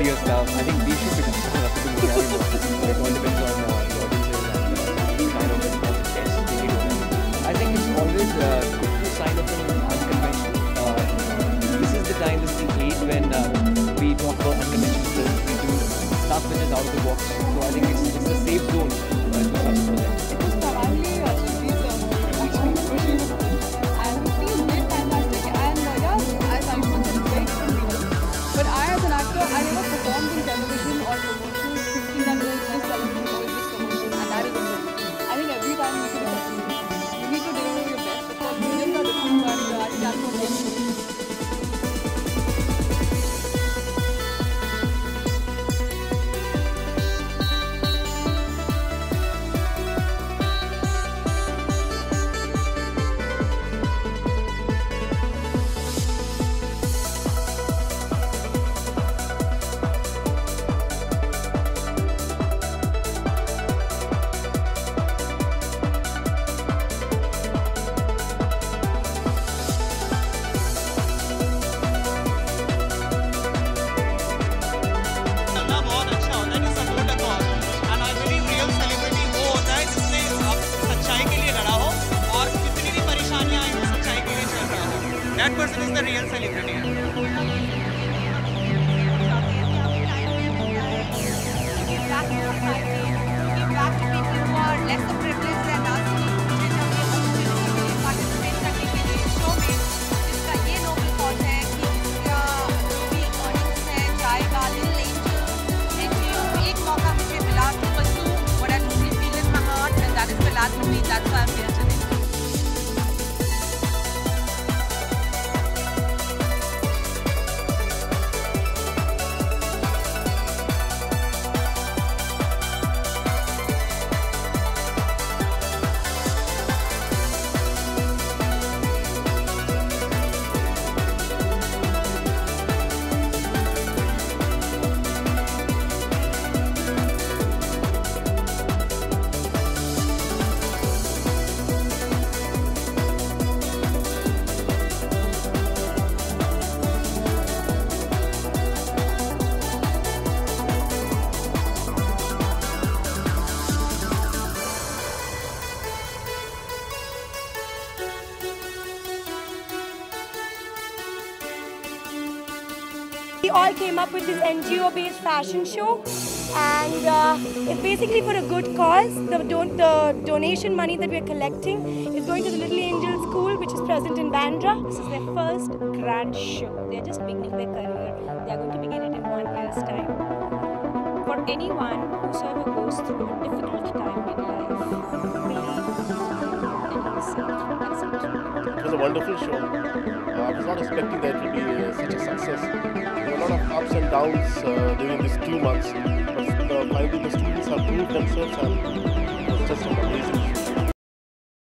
earlier stuff. I think we should become more up to do that. It all depends on the audiences and the kind of response it gets. I think it's always good to sign up in unconventional. This is the time, this is the age when we talk about unconventional films. We do stuff which is out of the box. So I think it's a safe zone to start to present. It was thoroughly Shriti's and he did fantastic, and as Ayushmann said, it's very different. But I, as an actor, I never performed in television or promotions thinking that it's just television or it's just commercial, and that is it. I think every time you should have you need to deliver your best. Of course, mediums are different, but I think that's what makes it. That person is the real celebrity. Give back to society, give back to people who are lesser privileged than us, जिन्हें हमने opportunity participate करने के लिए show में जिसका ये noble cause है कि इसका जो भी earnings है जाएगा Little Angel NGO एक मौका मुझे मिला to pursue what I truly feel in my heart, and that is philanthropy. That's why I'm here today. We all came up with this NGO-based fashion show, and it's basically for a good cause. The donation money that we're collecting is going to the Little Angel School, which is present in Bandra. This is their first grand show. They're just beginning their career. They're going to begin it in 1 year's time. For anyone whosoever goes through a difficult time in life, believe in yourself. That's it. It was a wonderful show. I was not expecting that it would be such a success. There were a lot of ups and downs during these 2 months, but finally the students have proved themselves, and it was just an amazing show.